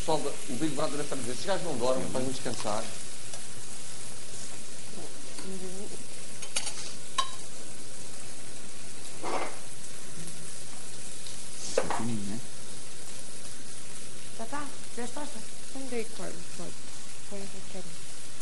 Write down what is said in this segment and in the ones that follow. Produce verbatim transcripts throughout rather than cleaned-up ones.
pessoal, da- o Big Brother é para dizer, estes gajos não dormem, podem descansar. É fininho, né? Já está? Fizeste tosta? Onde é que pode? Pode. Põe qualquer um.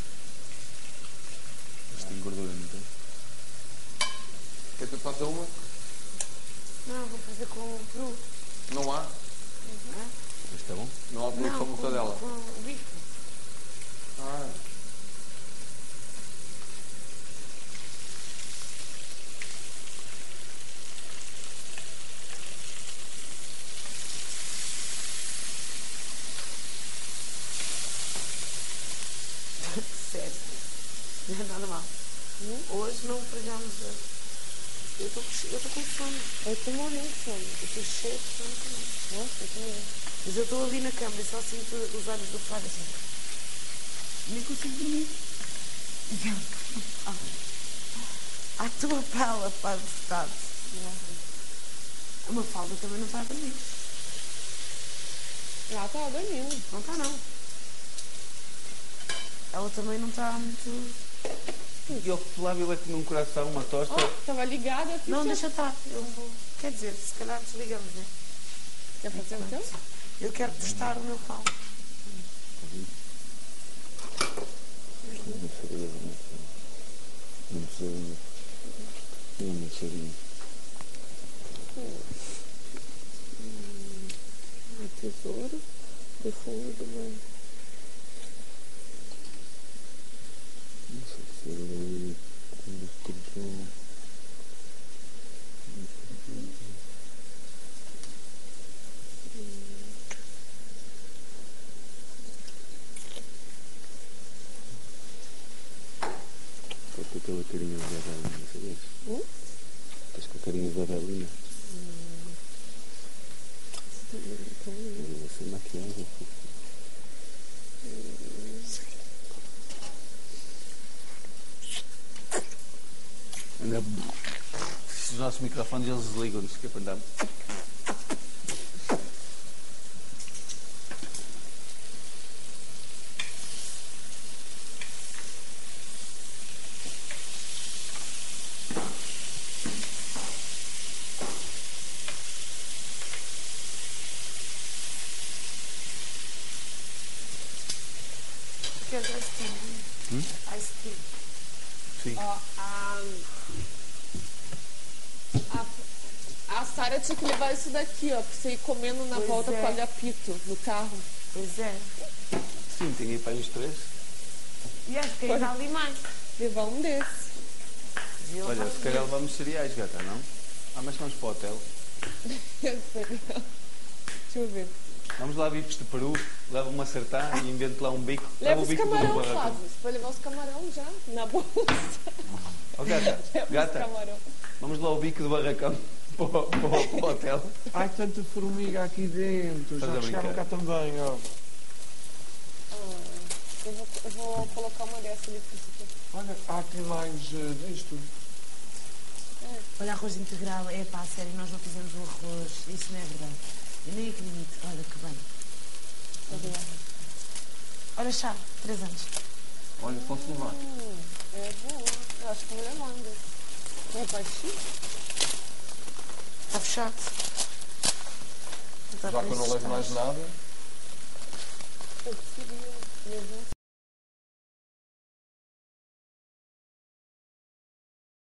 Isto tem gordura, não tem? Quer que eu faça uma? Não, vou fazer com o peru. Não há? Este está bom? Não há peru Não, com com, mortadela. com o bife. Ah. Sério. Não é nada mal. Hum? Hoje não pregamos. a- Eu estou eu tô com fome. Eu estou morrendo de fome. Eu estou cheio de fome também. Nossa, eu também. Mas eu estou ali na cama e só sinto os olhos do Flávio assim. Nem consigo dormir. A tua pala, pá, de verdade. A Mafalda também não está a dormir. Ela estava dormindo. Não está, não. Ela também não está muito... E eu lá vi aqui num coração, uma tosta. Oh, estava ligada aqui. Não, já. deixa estar. Eu vou... Quer dizer, se calhar desligamos, né? Quer fazer o teu? Eu quero testar o meu pau. Uma farinha, uma farinha. Uma farinha. Um tesouro do fundo do mar. Não sei se era ali. Quando comprou. Estou com aquela carinha de Babelina, sabias? Hum? Estás com a carinha de Babelina? Essa maquiagem. Anda. Os nossos microfones eles desligam-nos, que é para andar. Queres ice tea? Hum? Ice tea. Sim. Ó, a, a, a Sara tinha que levar isso daqui, ó, pra você ir comendo na Pois volta é. com alho-apito no carro. Pois é. Sim, tem aí para aí uns três. E acho que ainda há ali mais. Levar um desses. E eu Olha, faço se calhar levamos cereais, gata, não? Ah, mas vamos para o hotel. Eu sei. Deixa eu ver. Vamos lá, bifes de peru, leva uma sertã e invento lá um bico. Leva o os bico do camarão, barracão. Flávio. Você vai levar os camarão já, na bolsa. Oh, gata, Leva os gata, camarão. vamos lá ao bico do barracão para, o- para, o- para o hotel. Ai, tanta formiga aqui dentro. Estás Já a chegaram brincar? cá também, ó. Ah, eu, vou, eu vou colocar uma dessa ali pra você. Olha, há aqui mais uh, disto. Olha, arroz integral. É pá, sério, nós não fizemos o arroz. Isso não é verdade. Eu nem acredito. Olha que bem. Olha, chá, três anos. Olha, posso levar. Hum, é boa. Eu acho que vou levando. Não é baixinho? Está fechado. Está Já que eu não levo mais nada,